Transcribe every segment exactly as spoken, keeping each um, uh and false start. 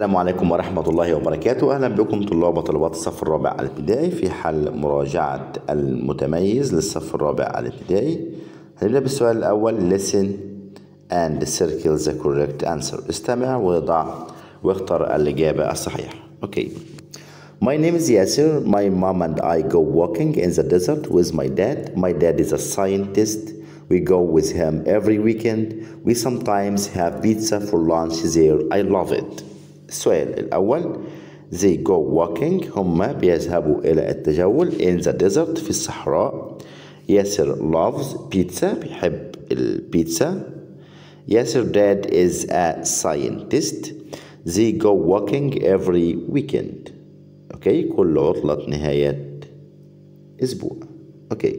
السلام عليكم ورحمة الله وبركاته. أهلا بكم طلاب وطالبات الصف الرابع الابتدائي في حل مراجعة المتميز للصف الرابع الابتدائي. هنبدأ بالسؤال الأول. Listen and circle the correct answer. استمع وضع واختر الإجابة الصحيحة. Okay. My name is Yasser. My mom and I go walking in the desert with my dad. My dad is a scientist. We go with him every weekend. We sometimes have pizza for lunch there. I love it. السؤال الأول. They go walking. هم بيذهبوا إلى التجول in the desert في الصحراء. ياسر loves pizza. بيحب البيتزا. ياسر dad is a scientist. They go walking every weekend. اوكي كل عطلة نهاية أسبوع. اوكي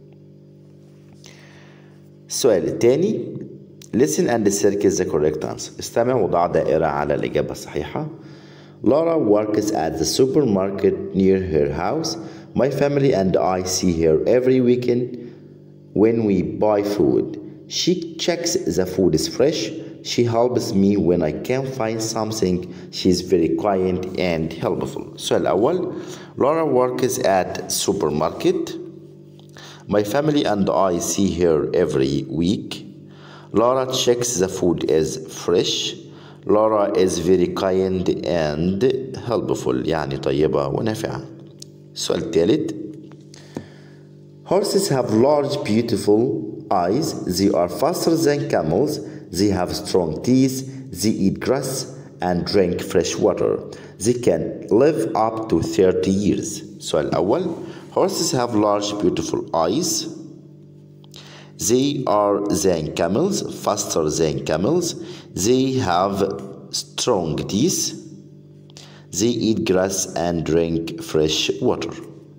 السؤال الثاني. Listen and circle the correct answer. استمع وضع دائرة على الإجابة الصحيحة. Laura works at the supermarket near her house. My family and I see her every weekend when we buy food. She checks the food is fresh. She helps me when I can't find something. She's very kind and helpful. السؤال الأول. Laura works at supermarket. My family and I see her every week. Laura checks the food is fresh. Laura is very kind and helpful. يعني طيبة ونافعة. السؤال الثالث. Horses have large beautiful eyes. They are faster than camels. They have strong teeth. They eat grass and drink fresh water. They can live up to thirty years. السؤال الأول. Horses have large beautiful eyes. They are than camels, faster than camels. They have strong teeth. They eat grass and drink fresh water.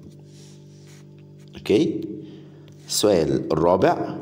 Okay. السؤال الرابع.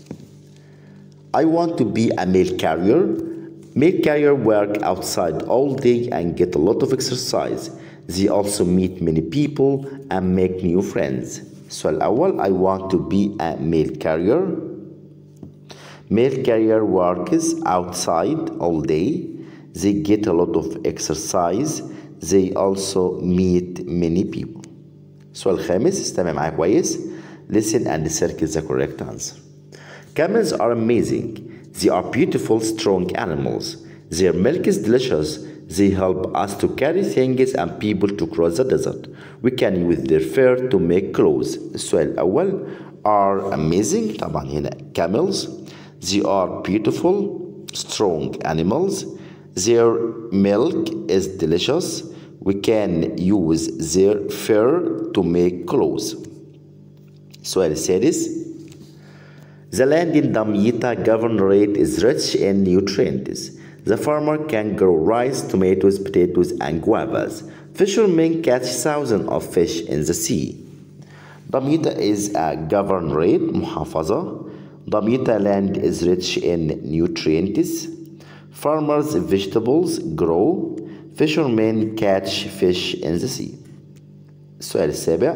I want to be a mail carrier. Mail carrier work outside all day and get a lot of exercise. They also meet many people and make new friends. السؤال الأول. I want to be a mail carrier. Mail carrier works outside all day. They get a lot of exercise. They also meet many people. السؤال الخامس. استمع معايا كويس. Listen and circle the correct answer. Camels are amazing. They are beautiful, strong animals. Their milk is delicious. They help us to carry things and people to cross the desert. We can use their fur to make clothes. السؤال الأول. Are amazing. طبعا هنا camels. They are beautiful, strong animals. Their milk is delicious. We can use their fur to make clothes. السؤال السادس. The land in Damietta Governorate is rich in nutrients. The farmer can grow rice, tomatoes, potatoes, and guavas. Fishermen catch thousands of fish in the sea. Damietta is a governorate, محافظة. Damietta land is rich in nutrients. Farmers' vegetables grow. Fishermen catch fish in the sea. السؤال السابع.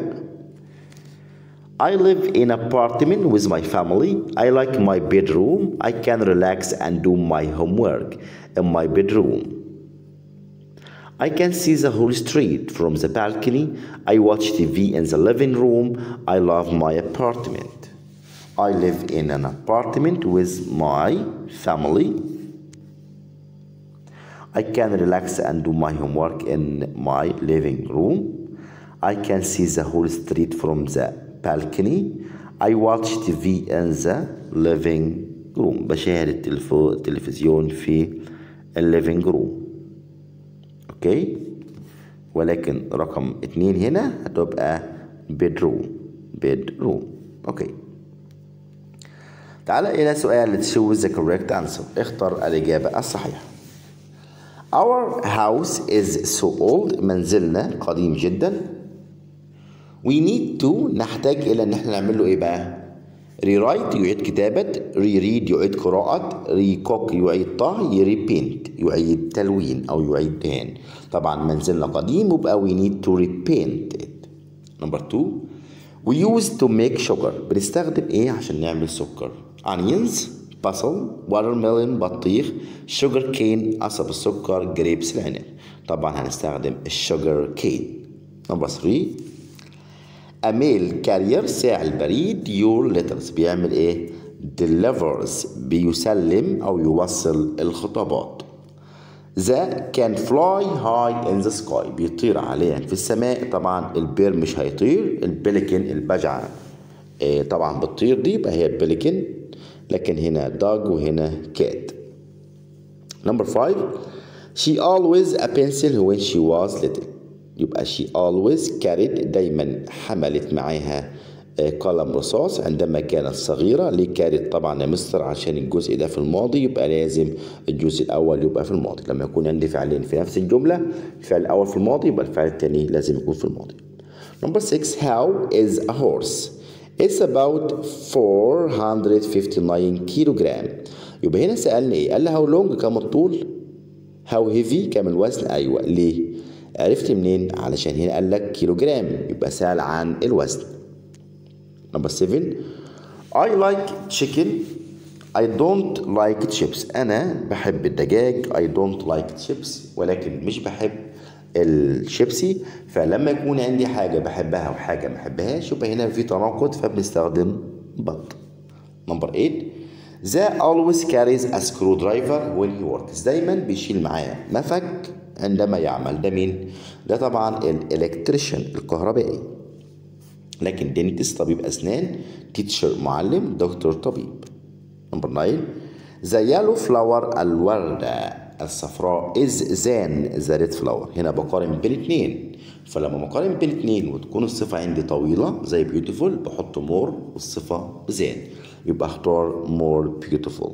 I live in an apartment with my family. I like my bedroom. I can relax and do my homework in my bedroom. I can see the whole street from the balcony. I watch T V in the living room. I love my apartment. I live in an apartment with my family. I can relax and do my homework in my living room. I can see the whole street from the balcony. I watch T V in the living room. بشاهد التلفو... التلفزيون في الليفينج روم. اوكي ولكن رقم اتنين هنا هتبقى bedroom. bedroom. اوكي تعال الى سؤال choose the correct answer. اختر الإجابة الصحيحة. Our house is so old. منزلنا قديم جدا. We need to نحتاج إلى إن احنا نعمل له إيه بقى؟ rewrite يعيد كتابة. reread يعيد قراءة. recook يعيد طهي. repaint يعيد تلوين أو يعيد دهان. طبعا منزلنا قديم يبقى we need to repaint it. number two. we use to make sugar. بنستخدم إيه عشان نعمل سكر؟ onions بصل، watermelon بطيخ، sugar cane قصب السكر، grapes العنب. طبعا هنستخدم الشوجر كين. نمبر ثلاثة a mail carrier ساعي البريد your letters بيعمل ايه؟ delivers بيسلم او يوصل الخطابات. ذا كان fly high in the sky بيطير عاليا في السماء. طبعا البير مش هيطير، البلكن البجعة إيه طبعا بتطير دي يبقى هي البلكن، لكن هنا dog وهنا cat. number five she always a pencil when she was little يبقى she always carried دايما حملت معاها قلم رصاص عندما كانت صغيرة. ليه كانت طبعا يا مستر؟ عشان الجزء ده في الماضي يبقى لازم الجزء الأول يبقى في الماضي. لما يكون عندي فعلين في نفس الجملة، الفعل الأول في الماضي يبقى الفعل الثاني لازم يكون في الماضي. number six how is a horse it's about four hundred fifty-nine kilogram يبقى هنا سألني ايه؟ قال لي how long كم الطول، how heavy كم الوزن. أيوة ليه؟ عرفت منين؟ علشان هنا قال لك كيلوجرام يبقى سأل عن الوزن. number seven I like chicken I don't like chips أنا بحب الدجاج I don't like chips ولكن مش بحب الشيبسي. فلما يكون عندي حاجة بحبها وحاجة ما بحبهاش يبقى هنا في تناقض فبنستخدم but. number eight The always carries a screwdriver when he works دايما بيشيل معاه مفك عندما يعمل. ده مين؟ ده طبعا الالكتريشن الكهربائي. لكن دينتست طبيب أسنان، تيتشر معلم، دكتور طبيب. نمبر ناين ذا يالو فلاور الوردة الصفراء از زان ذا ريد فلاور. هنا بقارن بين اتنين، فلما بقارن بين اتنين وتكون الصفة عندي طويلة زي بيوتيفول بحط مور والصفة زان يبقى اختار مور بيوتيفول.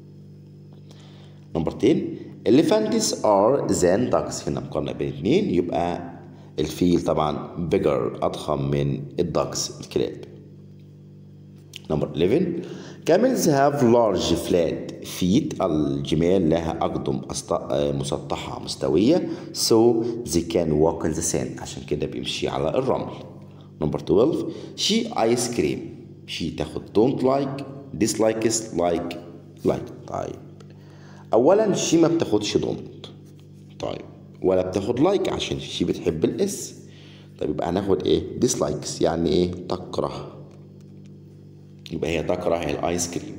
نمبر عشرة elephants are than ducks. هنا مقارنة بين اتنين يبقى الفيل طبعا bigger أضخم من الدكس الكلاب. نمبر eleven camels have large flat feet. الجمال لها أقدم مسطحة مستوية so they can walk in the sand عشان كده بيمشي على الرمل. نمبر twelve she ice cream she تاخد don't like dislikes like like. طيب أولا she ما بتاخدش don't طيب ولا بتاخد لايك عشان شي بتحب الاس. طيب يبقى هناخد ايه؟ ديسلايكس يعني ايه؟ تكره. يبقى هي تكره الايس كريم.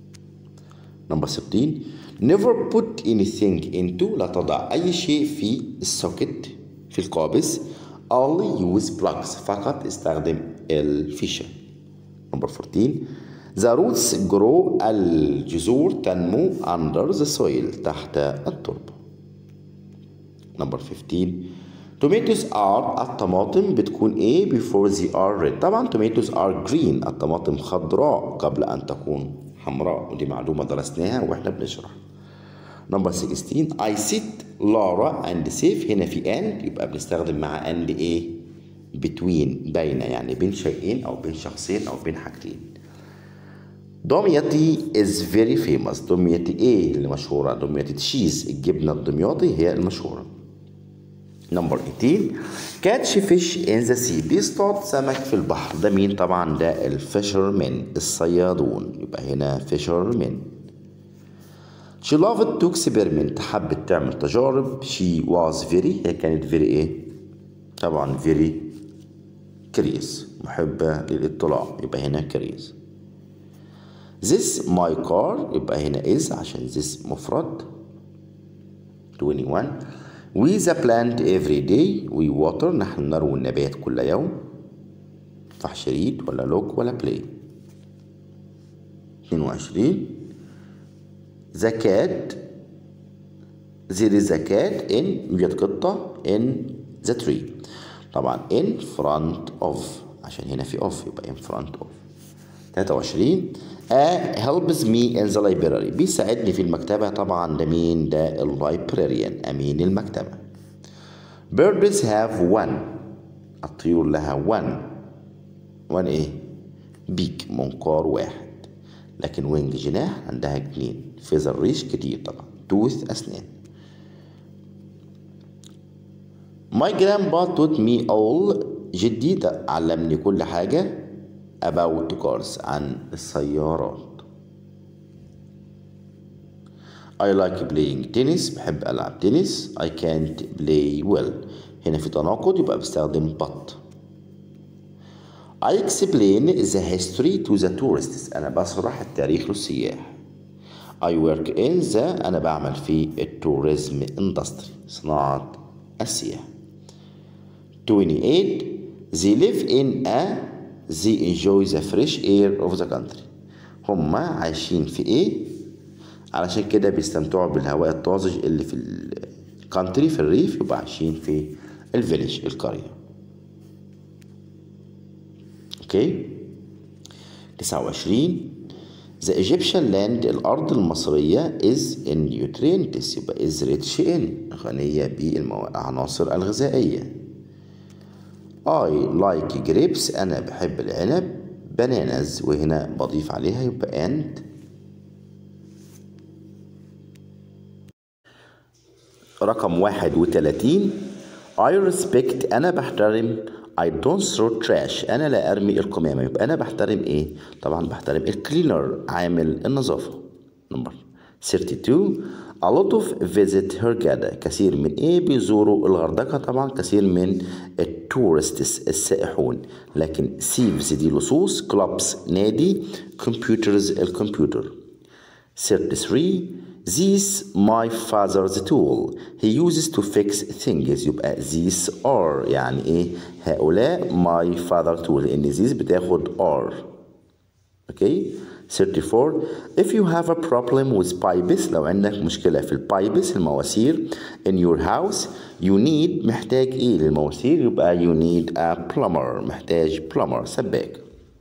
نمبر ستاشر never put anything into لا تضع اي شيء في السوكت في القابس. only use plugs فقط استخدم الفيشة. نمبر أربعتاشر the roots grow الجذور تنمو under the soil تحت التربة. نمبر خمستاشر tomatoes are الطماطم بتكون ايه before they are red. طبعا tomatoes are green الطماطم خضراء قبل ان تكون حمراء ودي معلومة درسناها واحنا بنشرح. نمبر ستاشر I sit Laura and Safe. هنا في and يبقى بنستخدم مع and ايه between بين يعني بين شيئين او بين شخصين او بين حاجتين. دمياطي is very famous. دمياطي ايه اللي مشهورة؟ دمياطي تشيز الجبنة الدمياطي هي المشهورة. نمبر تمنتاشر catch fish in the sea بيصطاد سمك في البحر. ده مين؟ طبعا ده الفيشرمن الصيادون يبقى هنا فيشرمن. she loved to experiment حبت تعمل تجارب. she was very هي كانت very ايه؟ طبعا very curious محبة للاطلاع يبقى هنا curious. this my car يبقى هنا is عشان this مفرد. واحد وعشرين we the plant every day we water نحن نروي النبات كل يوم. فحش ريد ولا لوك ولا بلاي. اثنين وعشرين the cat there is a cat in يوجد قطة in the tree. طبعا in front of عشان هنا في off يبقى in front of. ثلاثة وعشرين a helps me in the library بيساعدني في المكتبة. طبعا ده مين؟ ده اللايبراريان أمين المكتبة. birds have one الطيور لها one one ايه؟ بيك منقار واحد. لكن وينج جناح عندها اتنين. فيزر ريش كتير طبعا. توث أسنان. my grandpa taught me all جدي علمني كل حاجة about cars عن السيارات. I like playing tennis. بحب ألعب تنس. I can't play well. هنا في تناقض يبقى بستخدم but. I explain the history to the tourists. أنا بشرح التاريخ للسياح. I work in the أنا بعمل في التوريزم industry صناعة السياحة. twenty-eight They live in a they enjoy the fresh air of the country. هما عايشين في ايه؟ علشان كده بيستمتعوا بالهواء الطازج اللي في الكانتري في الريف، يبقى عايشين في الفيليج القرية. اوكي. تسعة وعشرين The Egyptian land الأرض المصرية is in nutrients يبقى is rich in غنية بالعناصر الغذائية. I like grapes أنا بحب العنب. bananas وهنا بضيف عليها يبقى and. رقم واحد وتلاتين I respect أنا بحترم. I don't throw trash أنا لا أرمي القمامة. يبقى أنا بحترم إيه؟ طبعا بحترم الكلينر عامل النظافة. نمبر thirty-two A lot of visit Hurghada كثير من إيه بيزوروا الغردقة. طبعا كثير من التورستس السائحون. لكن thieves دي لصوص. clubs نادي. computers الكمبيوتر. thirty-three These my father's tool he uses to fix things يبقى these are يعني ايه هؤلاء my father tool لان these بتاخد are. اوكي. thirty-four If you have a problem with pipes لو عندك مشكلة في البايبس المواسير in your house you need محتاج ايه للمواسير يبقى you need a plumber محتاج plumber سباك.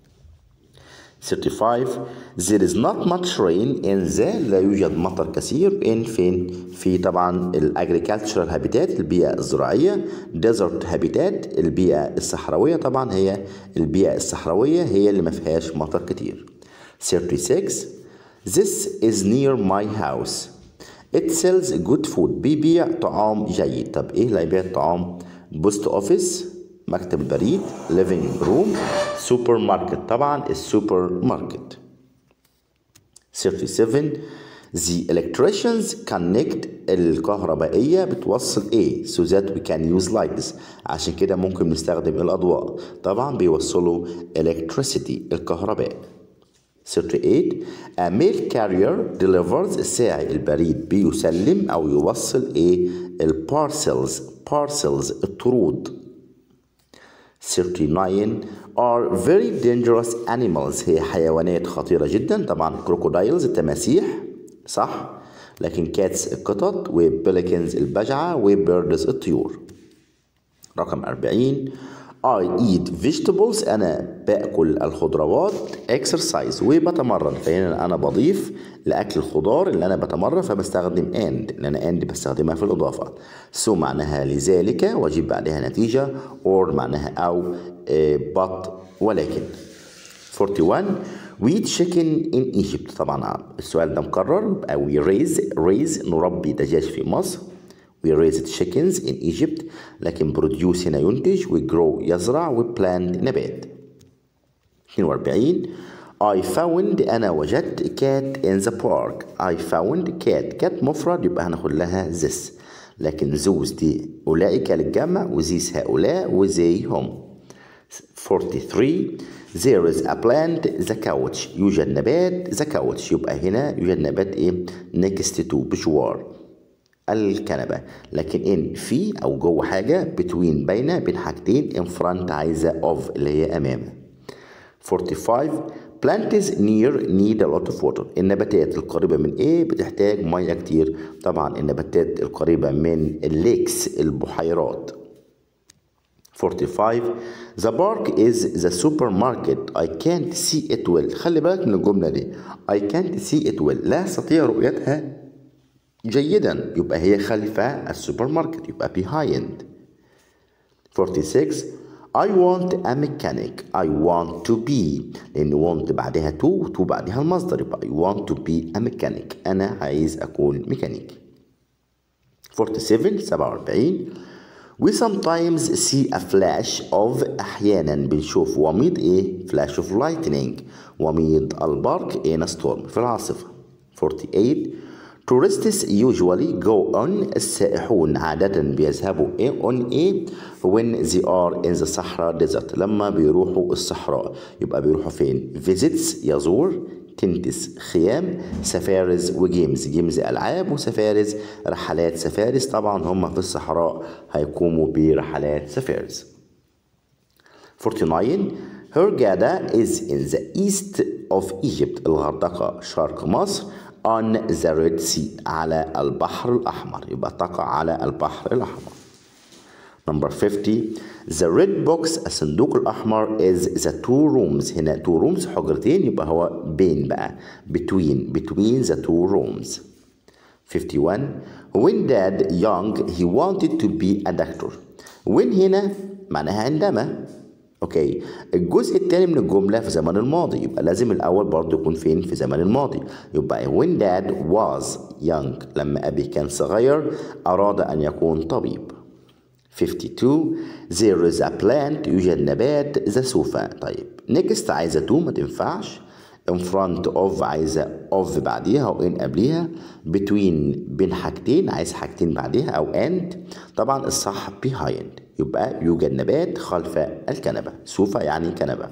thirty-five There is not much rain in the لا يوجد مطر كثير in فين في طبعا الagricultural habitat البيئة الزراعية. desert habitat البيئة الصحراوية. طبعا هي البيئة الصحراوية هي اللي ما فيهاش مطر كتير. thirty-six This is near my house it sells good food بيبيع طعام جيد. طب ايه اللي يبيع الطعام؟ post office مكتب بريد. living room سوبر ماركت. طبعا السوبر ماركت. thirty-seven The electricians connect الكهربائية بتوصل ايه so that we can use lights عشان كده ممكن نستخدم الأضواء. طبعا بيوصلوا electricity الكهرباء. thirty-eight A mail carrier delivers الساعي البريد بيسلم أو يوصل ايه البارسلز parcels الطرود. thirty-nine are very dangerous animals هي حيوانات خطيرة جدا. طبعا crocodiles التماسيح صح. لكن cats القطط وبيليكنز البجعة وبيردز الطيور. رقم أربعين I eat vegetables أنا بأكل الخضروات. exercise وبتمرن فهنا أنا بضيف لأكل الخضار اللي أنا بتمرن فبستخدم and لأن and بستخدمها في الإضافة. so معناها لذلك وأجيب بعدها نتيجة or معناها أو but ولكن. forty-one we eat chicken in Egypt. طبعا السؤال ده مكرر يبقى we raise raise نربي دجاج في مصر. we raised chickens in Egypt لكن produce هنا ينتج و grow يزرع و plant نبات. اثنين وأربعين I found أنا وجدت cat in the park. I found cat cat مفرد يبقى هناخد لها this لكن those دي أولئك للجمع و these هؤلاء و they هم. forty-three There is a plant the couch يوجد نبات the couch يبقى هنا يوجد نبات ايه next to بجوار الكنبة. لكن in في أو جوه حاجة between بين بين حاجتين in front عايزة of اللي هي أمام. forty-five plants near need a lot of water النباتات القريبة من إيه بتحتاج مية كتير. طبعا النباتات القريبة من الليكس البحيرات. forty-five The park is the supermarket I can't see it well. خلي بالك من الجملة دي I can't see it well لا أستطيع رؤيتها جيدا يبقى هي خلف السوبر ماركت يبقى behind. forty-six I want a mechanic I want to be لأن want بعدها to to بعدها المصدر يبقى I want to be a mechanic أنا عايز أكون ميكانيكي. forty-seven سبعة وأربعين We sometimes see a flash of أحيانا بنشوف وميض إيه flash of lightning وميض البرق in a storm في العاصفة. forty-eight Tourists usually go on. السائحون عادة بيذهبوا on a when they are in the Sahara Desert. لما بيروحوا الصحراء يبقى بيروحوا فين؟ visits يزور، tents خيام، سفارز وجيمز، جيمز ألعاب وسفارز رحلات سفارز. طبعا هم في الصحراء هيقوموا برحلات سفارز. forty-nine Hurghada is in the east of Egypt. الغردقة شرق مصر on the Red Sea على البحر الأحمر، يبقى تقع على البحر الأحمر. number fifty the red box الصندوق الأحمر is the two rooms. هنا two rooms حجرتين، يبقى هو بين بقى between between the two rooms. fifty-one when dad young he wanted to be a doctor. when هنا معناها عندما. اوكي الجزء الثاني من الجمله في زمن الماضي، يبقى لازم الاول برضه يكون فين؟ في زمن الماضي. يبقى when dad was young لما ابي كان صغير اراد ان يكون طبيب. fifty-two there is a plant يوجد نبات ذا سوفا. طيب next عايزه to ما تنفعش، in front of عايزه of بعديها او in قبليها، between بين حاجتين عايز حاجتين بعديها او and. طبعا الصح behind، يبقى يوجد نبات خلف الكنبة. سوفا يعني كنبة.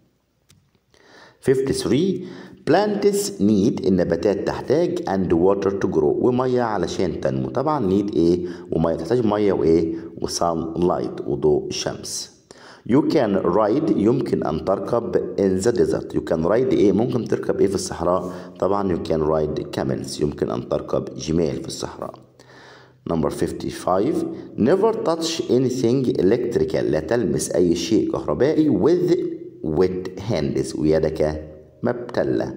fifty-three plants need النباتات تحتاج and water to grow ومية علشان تنمو. طبعا need ايه؟ ومية تحتاج مية وايه؟ وsunlight وضوء الشمس. you can ride يمكن أن تركب in the desert. you can ride ايه؟ ممكن تركب ايه في الصحراء؟ طبعا you can ride camels يمكن أن تركب جمال في الصحراء. number fifty-five never touch anything electrical لا تلمس أي شيء كهربائي with wet hands ويدك مبتلة.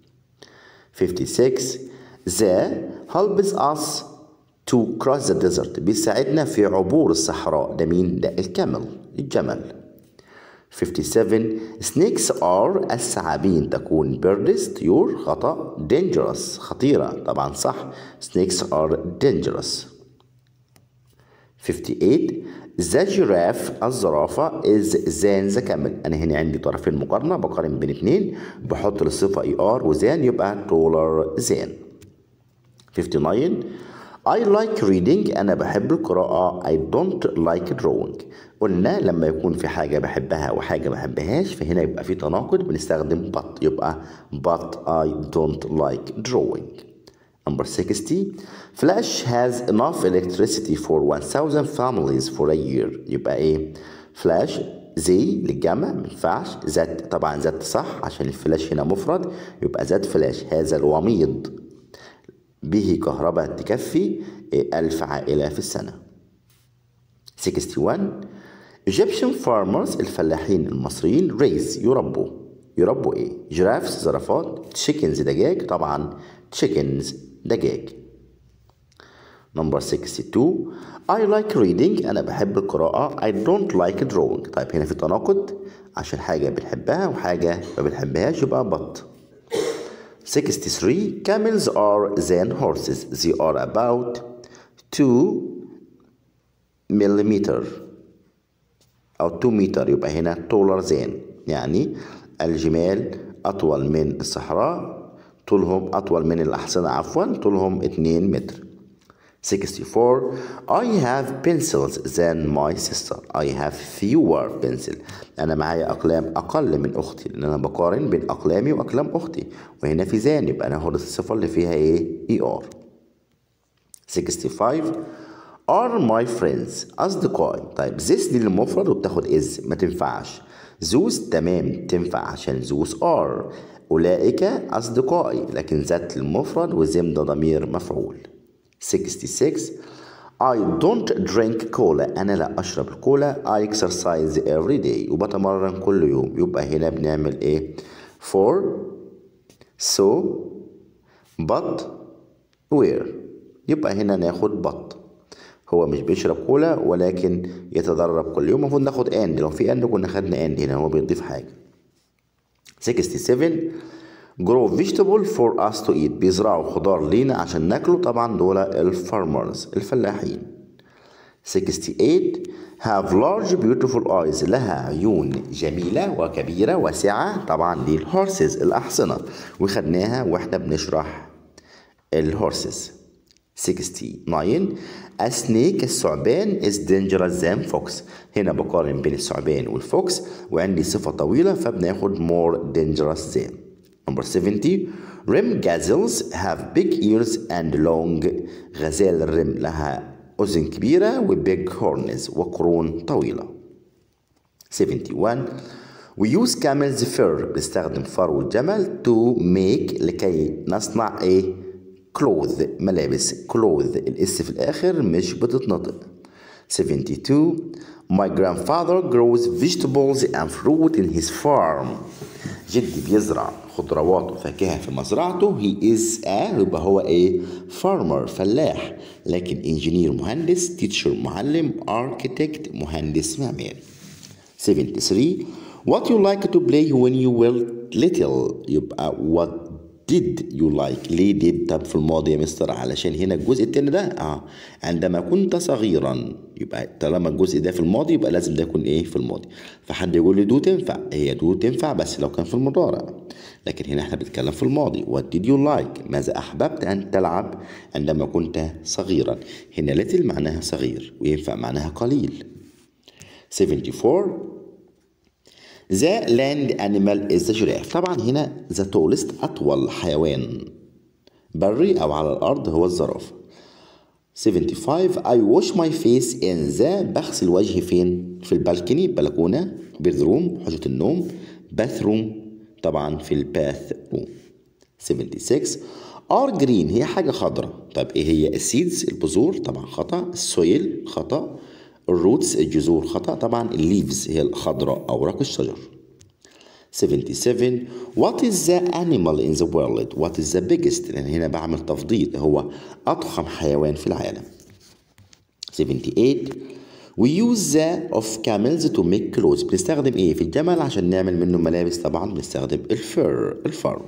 fifty-six the helps us to cross the desert بيساعدنا في عبور الصحراء. ده مين؟ ده الكمل الجمل. fifty-seven snakes are الثعابين تكون birds طيور. خطأ dangerous خطيرة. طبعا صح snakes are dangerous. fifty-eight the giraffe الزرافة is than the camel. أنا هنا عندي طرفين مقارنة بقارن بين اتنين بحط للصفة er وزان يبقى taller than. fifty-nine I like reading أنا بحب القراءة. I don't like drawing. قلنا لما يكون في حاجة بحبها وحاجة ما بحبهاش فهنا يبقى في تناقض بنستخدم but، يبقى but I don't like drawing. number sixty Flash has enough electricity for one thousand families for a year. يبقى ايه؟ Flash زي للجمع مينفعش، ذات طبعا ذات صح عشان الفلاش هنا مفرد، يبقى ذات فلاش هذا الوميض به كهرباء تكفي ألف عائلة في السنة. sixty-one Egyptian farmers الفلاحين المصريين raise يربوا. يربوا ايه؟ جرافس زرافات، chickens دجاج. طبعا chickens دجاج. number sixty-two I like reading أنا بحب القراءة. I don't like drawing. طيب هنا في تناقض عشان حاجة بنحبها وحاجة ما بنحبهاش يبقى but. sixty-three camels are than horses. They are about two millimeter أو two meter يبقى هنا taller than يعني الجمال أطول من الصحراء، طولهم أطول من الأحصنة عفوا، طولهم اتنين متر. sixty-four I have pencils than my sister. I have fewer pencil. أنا معايا أقلام أقل من أختي لأن أنا بقارن بين أقلامي وأقلام أختي، وهنا في ذان يبقى أنا هاخد الصفة اللي فيها إيه؟ er. sixty-five are my friends أصدقائي. طيب this دي للمفرد وبتاخد is ما تنفعش. those تمام تنفع عشان those are أولئك أصدقائي، لكن ذات للمفرد وزم ده ضمير مفعول. sixty-six I don't drink cola. أنا لا أشرب الكولا. I exercise every day وبتمرن كل يوم. يبقى هنا بنعمل إيه؟ for so but where. يبقى هنا ناخد but. هو مش بيشرب كولا ولكن يتدرب كل يوم. المفروض ناخد and. لو في and كنا خدنا and هنا هو بيضيف حاجة. sixty-seven grow vegetable for us to eat. بيزرعوا خضار لينا عشان ناكله. طبعا دول الفارمرز الفلاحين. sixty-eight have large beautiful eyes. لها عيون جميلة وكبيرة واسعة. طبعا دي الهورسز الأحصنة وخدناها واحنا بنشرح الهورسز. ستة وستين A snake الثعبان is dangerous than fox. هنا بقارن بين الثعبان والفوكس وعندي صفة طويلة فبناخد more dangerous than. Number seventy Rim gazelles have big ears and long. غزال الرم لها أذن كبيرة و big horns وقرون طويلة. seventy-one We use camel's fur. بنستخدم فرو الجمل to make لكي نصنع ايه cloth ملابس. cloth الاس في الآخر مش بتتنطق. seventy-two My grandfather grows vegetables and fruit in his farm. جدي بيزرع خضروات وفاكهة في مزرعته. he is a يبقى هو ايه farmer فلاح. لكن انجينير مهندس. teacher معلم. architect مهندس معماري. seventy-three What you like to play when you were little. يبقى what did you like. ليه did طب في الماضي يا مستر؟ علشان هنا الجزء التاني ده اه عندما كنت صغيرا. يبقى طالما الجزء ده في الماضي يبقى لازم ده يكون ايه في الماضي. فحد يقول لي دو تنفع. هي دو تنفع بس لو كان في المضارع. لكن هنا احنا بنتكلم في الماضي. What did you like. ماذا أحببت أن تلعب عندما كنت صغيرا. هنا little معناها صغير وينفع معناها قليل. seventy-four The land animal is the giraffe. طبعا هنا the tallest أطول حيوان بري أو على الأرض هو الزرافة. seventy-five I wash my face in the. بغسل وجهي فين؟ في البالكني بلكونة. bedroom حجرة النوم. bathroom طبعا في الباث روم. seventy-six are green هي حاجة خضراء. طب إيه هي؟ السيدز البذور طبعا خطأ. السويل خطأ. الروتس الجذور خطأ. طبعا الليفز هي الخضراء أوراق الشجر. seventy-seven What is the animal in the world. What is the biggest. لأن هنا بعمل تفضيل هو أضخم حيوان في العالم. seventy-eight We use the of camels to make clothes. بنستخدم إيه في الجمل عشان نعمل منه ملابس. طبعا بنستخدم الفر الفر.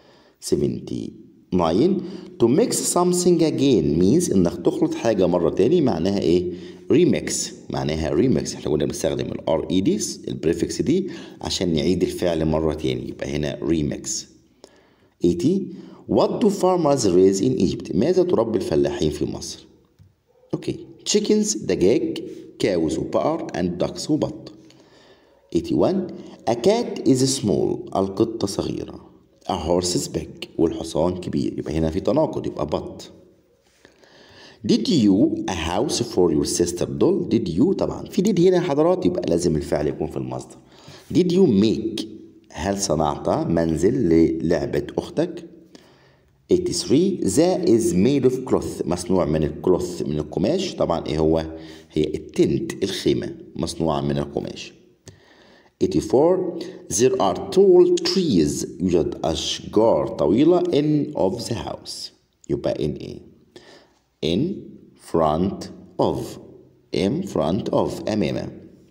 seventy-nine To mix something again means إنك تخلط حاجة مرة تاني. معناها إيه؟ ريميكس معناها ريميكس. احنا قلنا بنستخدم الار اي دي البريفكس دي عشان نعيد الفعل مرة تاني. يبقى هنا ريميكس. eighty What do farmers raise in Egypt. ماذا تربي الفلاحين في مصر؟ اوكي chickens دجاج. cows وبقر and ducks وبط. eighty-one A cat is small. القطة صغيرة. A horse is big. والحصان كبير. يبقى هنا في تناقض يبقى بط. Did you a house for your sister doll. Did you طبعا في did هنا حضرات يبقى لازم الفعل يكون في المصدر. Did you make هل صنعت منزل للعبة أختك. eighty-three The is made of cloth مصنوع من الكلوث من القماش. طبعا ايه هو؟ هي التنت الخيمة مصنوعة من القماش. eighty-four There are tall trees. يوجد أشجار طويلة in of the house. يبقى in ايه؟ in front of. in front of أمامه.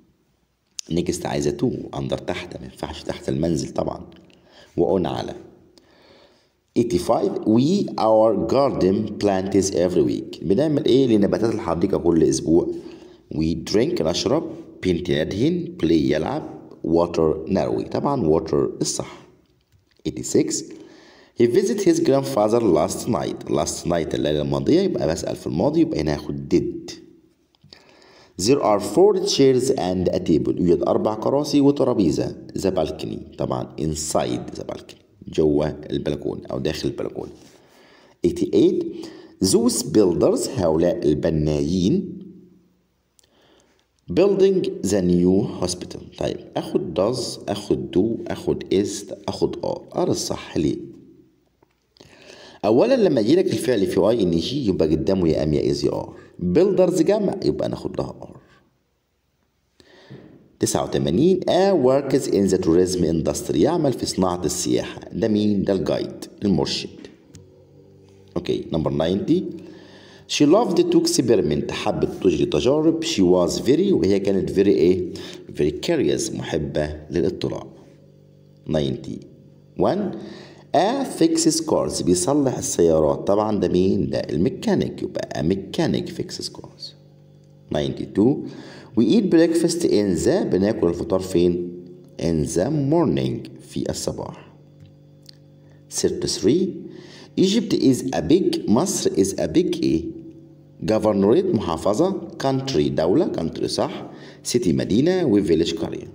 next عايزة to under تحت. ما ينفعش تحت المنزل طبعا. وon على. eighty-five We our garden plants every week. بنعمل ايه لنباتات الحديقة كل اسبوع؟ we drink نشرب. paint ندهن. play يلعب. water نروي. طبعا water الصح. eighty-six He visited his grandfather last night. last night الليلة الماضية يبقى بسأل في الماضي يبقى هنا هاخد did. There are four chairs and a table. يوجد أربع كراسي وترابيزة. the balcony طبعا inside the balcony جوه البلكونة أو داخل البلكونة. eighty-eight Those builders هؤلاء البنايين building the new hospital. طيب أخد does أخد do أخد is أخد are. are الصح ليه؟ أولا لما يجي لك الفعل في اي ان جي يبقى قدامه يا ام يا از يا ار. builders جمع يبقى ناخد لها ار. تسعة وثمانين A works in the tourism industry يعمل في صناعة السياحة. ده مين؟ ده الجايد المرشد. اوكي نمبر ninety She loved to experiment حبت تجري تجارب. She was very وهي كانت very ايه؟ very curious محبة للاطلاع. ninety-one A fixes cars بيصلح السيارات. طبعا ده مين؟ ده الميكانيك يبقى a mechanic fixes cars. ninety-two We eat breakfast in the بناكل الفطار فين؟ in the morning في الصباح. thirty-three Egypt is a big مصر is a big ايه governorate محافظة country دولة country صح city مدينة و village قرية.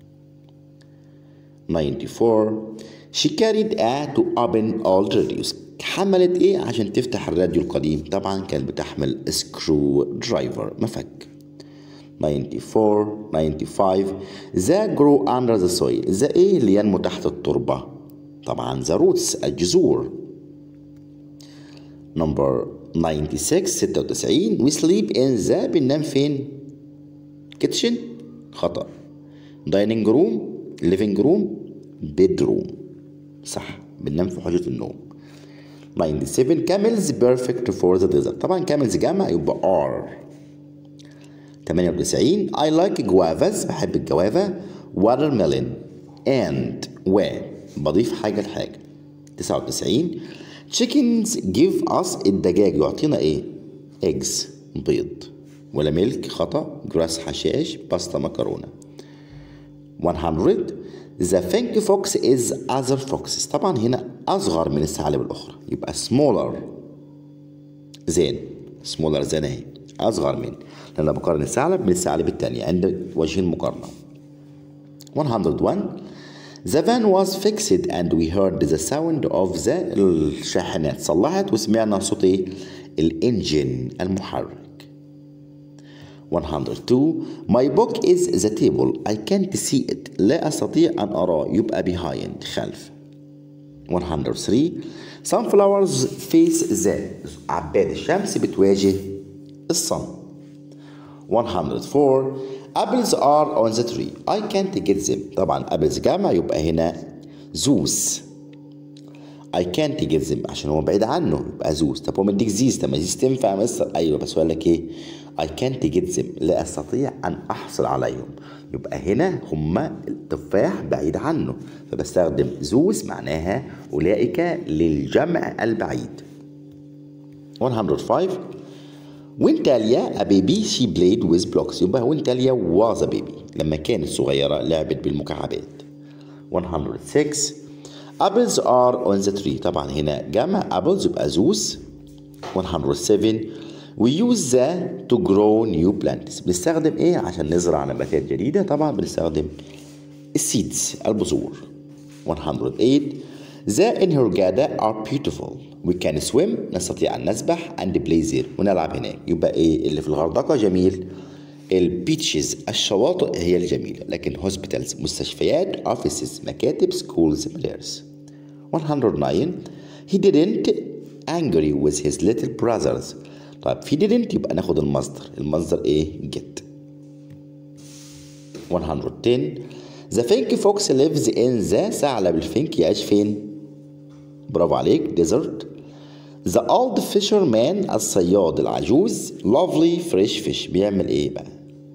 ninety-four she carried a to open old radios. حملت ايه عشان تفتح الراديو القديم؟ طبعا كانت بتحمل screw driver مفك. ninety-four ninety-five the grow under the soil. the ايه اللي ينمو تحت التربة؟ طبعا the roots الجذور. number ninety-six ستة وتسعين we sleep in the بننام فين؟ kitchen خطأ. dining room living room bedroom صح بننام في حجرة النوم. ninety-seven camels perfect for the desert. طبعا camels جمع يبقى are. ثمانية وتسعين I like guavas بحب الجوافة watermelon and و بضيف حاجة لحاجة. تسعة وتسعين chickens give us الدجاج يعطينا ايه eggs بيض ولا ملك خطأ جراس حشائش باستا مكرونة. one hundred the pink fox is other foxes. طبعا هنا أصغر من الثعالب الأخرى يبقى smaller than smaller than اهي أصغر من لأن أنا بقارن الثعلب من الثعالب التانية عند وجه المقارنة. one hundred one the van was fixed and we heard the sound of the الشاحنات صلحت وسمعنا صوت ايه الانجن المحرك. one hundred two my book is the table I can't see it لا أستطيع أن أراه يبقى behind خلف. one hundred three sunflowers face the عباد الشمس بتواجه الصن. one hundred four apples are on the tree I can't get them. طبعا apples جمع يبقى هنا زوس I can't get them عشان هو بعيد عنه يبقى زوس. طب هو مديك زيز طب ما زيز تنفع مصر ايوه بس هو قال لك ايه I can't get them لا استطيع ان احصل عليهم يبقى هنا هما التفاح بعيد عنه فبستخدم زوس معناها اولئك للجمع البعيد. one hundred five when Talia a baby she played with blocks يبقى when Talia was a baby لما كانت صغيرة لعبت بالمكعبات. one hundred six apples are on the tree طبعا هنا جمع apples يبقى زوز. one hundred seven we use the to grow new plants بنستخدم ايه عشان نزرع نباتات جديدة؟ طبعا بنستخدم السيدز البذور. one hundred eight the in Hurghada are beautiful we can swim نستطيع أن نسبح and play there ونلعب هناك يبقى ايه اللي في الغردقة جميل البيتشز الشواطئ هي الجميلة لكن hospitals مستشفيات offices مكاتب schools مدارس. one hundred nine he didn't angry with his little brothers. طيب في didn't يبقى ناخد المصدر المصدر ايه get. one hundred ten the fink fox lives in the ثعلب الفينك يعيش فين؟ برافو عليك desert. the old fisherman الصياد العجوز lovely fresh fish بيعمل ايه بقى؟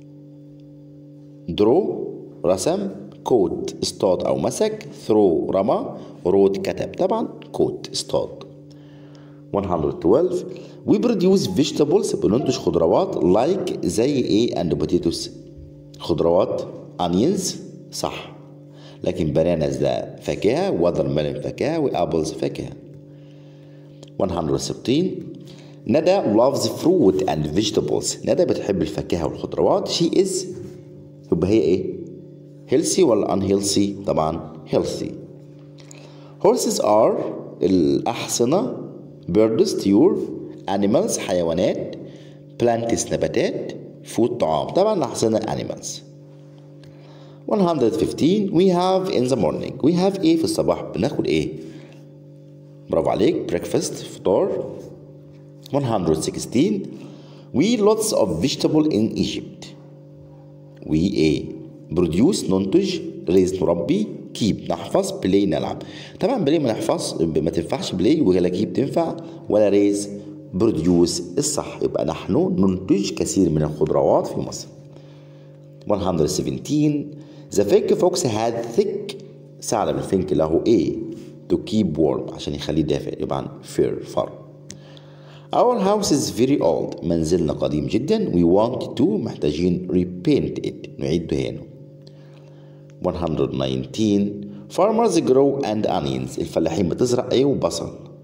draw رسم caught اصطاد او مسك throw رمى wrote كتب طبعا caught اصطاد. one hundred twelve we produce vegetables بننتج خضروات like زي ايه and potatoes خضروات onions صح لكن bananas ده فاكهة watermelon فاكهة وابلز فاكهة. one hundred thirteen ندى loves fruit and vegetables ندى بتحب الفاكهة والخضروات she is يبقى هي ايه healthy ولا unhealthy؟ طبعا healthy. horses are الأحصنة birds طيور animals حيوانات plants نباتات food طعام طبعا الأحصنة animals. one hundred fifteen we have in the morning we have ايه في الصباح بناخد ايه برافو عليك breakfast فطار. one hundred sixteen we lots of vegetable in Egypt we ايه produce ننتج raise نربي keep نحفظ play نلعب. طبعا play ما نحفظ ما تنفعش play ولا keep تنفع ولا raise produce الصح يبقى نحن ننتج كثير من الخضروات في مصر. one hundred seventeen the fink fox had thick ثعلب الفينك له ايه to keep warm عشان يخليه دافئ يبقى fur فر. our house is very old منزلنا قديم جدا we want to محتاجين repaint it نعيد دهانه. one hundred nineteen farmers grow and onions الفلاحين بتزرع ايه وبصل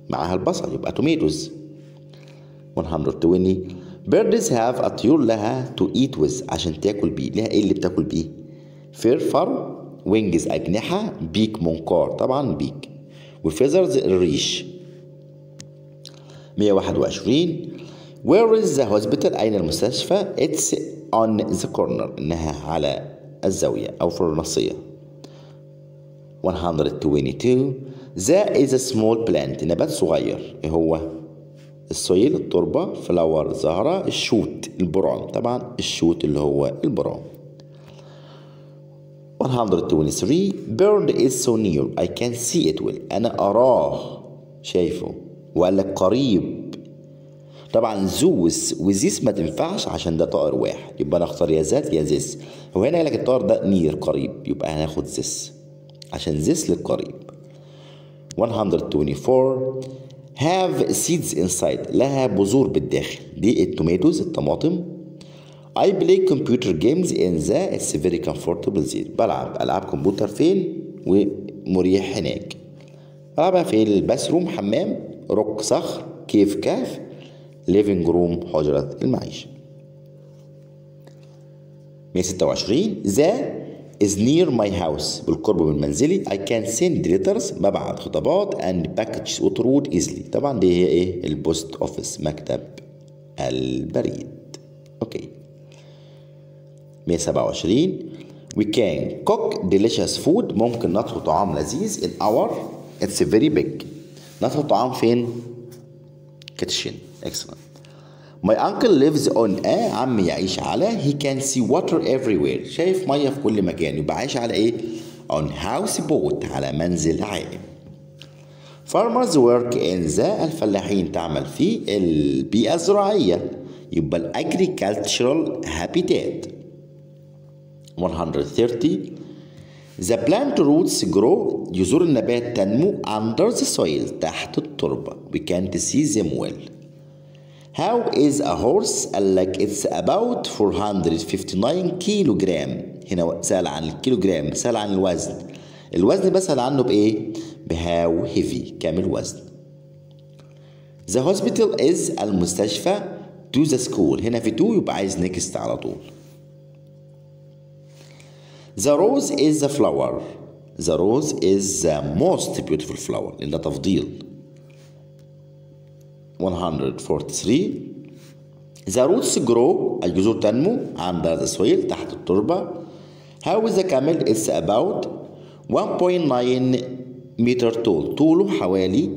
معاها البصل يبقى tomatoes. one hundred twenty birds have الطيور لها to eat with عشان تاكل بيه. لها ايه اللي بتاكل بيه؟ fur فرو، wings أجنحة، beak منقار طبعا beak، وفيذرز الريش. مية وواحد وعشرين where is the hospital أين المستشفى؟ it's on the corner إنها على الزاوية أو في النصية. one hundred twenty-two that is a small plant نبات صغير. إيه هو؟ السويل التربة، فلاور زهرة، الشوت البرعم طبعا الشوت اللي هو البرعم. one hundred twenty-three bird is so near I can see it well أنا أراه شايفه. وقال لك قريب طبعا زوس وزيس ما تنفعش عشان ده طائر واحد يبقى نختار يا ذات يا زيس. هو هنا قال لك الطائر ده نير قريب يبقى هناخد زيس عشان زيس للقريب. one hundred twenty-four have seeds inside لها بذور بالداخل. دي التوماتوز الطماطم. I play computer games in the it's very comfortable there بلعب ألعاب كمبيوتر فين ومريح هناك. بلعبها في الباثروم حمام، روك صخر، كيف كهف، living room حجرة المعيشة. مية وستة وعشرين the is near my house بالقرب من منزلي. I can send letters ببعت خطابات and packages وطرود easily طبعا دي هي ايه؟ البوست اوفيس مكتب البريد. اوكي. مية وسبعة وعشرين we can cook delicious food ممكن نطهو طعام لذيذ in our it's very big نطهو طعام فين؟ kitchen. excellent. my uncle lives on a عمي يعيش على he can see water everywhere شايف مية في كل مكان يبقى عايش على ايه؟ on house boat على منزل عائم. farmers work in the الفلاحين تعمل في البيئة الزراعية يبقى ال agricultural habitat. one hundred thirty the plant roots grow جذور النبات تنمو under the soil تحت التربة we can't see them well. how is a horse قال لك it's about four hundred fifty-nine كيلوغرام. هنا سأل عن الكيلوغرام سأل عن الوزن. الوزن بسأل عنه بإيه؟ بهاو heavy كام الوزن. the hospital is المستشفى to the school هنا في تو يبقى عايز next على طول. The rose is the flower. The rose is the most beautiful flower. لأن ده تفضيل. one hundred forty-three The roots grow الجذور تنمو under the soil تحت التربة. How is the camel? It's about one point nine meter tall. طوله حوالي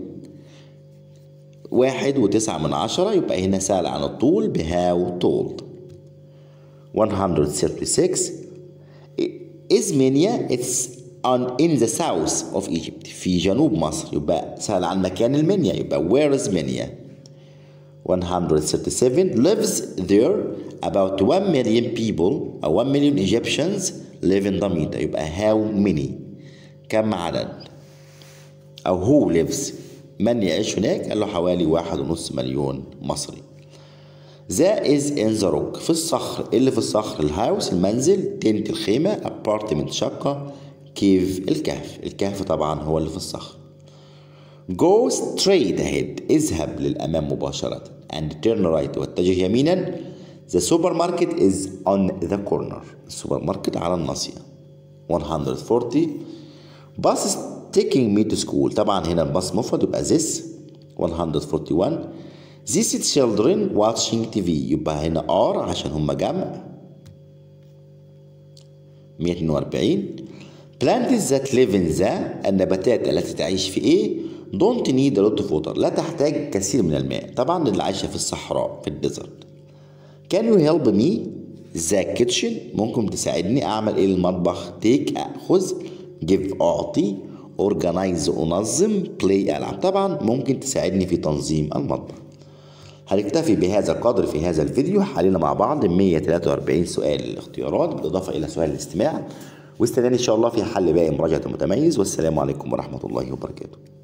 واحد وتسعة من عشرة يبقى هنا سأل عن الطول بهاو tall. one hundred thirty-six is Minya it's on in the south of Egypt في جنوب مصر يبقى سأل عن مكان المنيا يبقى where is Minya. one hundred thirty-seven lives there about one million people أو one million Egyptians live in Damietta يبقى how many كم عدد أو who lives من يعيش هناك قال له حوالي واحد ونص مليون مصري. That is in the rock في الصخر. اللي في الصخر الهاوس المنزل، تنت الخيمة، apartment شقة، كيف الكهف. الكهف طبعا هو اللي في الصخر. Go straight ahead اذهب للأمام مباشرة and turn right واتجه يمينا. The supermarket is on the corner السوبر ماركت على الناصية. one hundred forty bus is taking me to school طبعا هنا الباص مفرد يبقى this. one hundred forty-one These children watching تي في يبقى هنا are عشان هم جمع. مية واتنين وأربعين Plants that live in the النباتات التي تعيش في ايه don't need a lot of water لا تحتاج كثير من الماء. طبعا اللي عايشة في الصحراء في الديزرت. Can you help me the kitchen ممكن تساعدني أعمل ايه المطبخ. take أخذ give أعطي organize أنظم play ألعب. طبعا ممكن تساعدني في تنظيم المطبخ. هنكتفي بهذا القدر في هذا الفيديو. حلينا مع بعض مية وتلاتة وأربعين سؤال الاختيارات بالإضافة إلى سؤال الاستماع، واستناني إن شاء الله في حل باقي مراجعة المتميز. والسلام عليكم ورحمة الله وبركاته.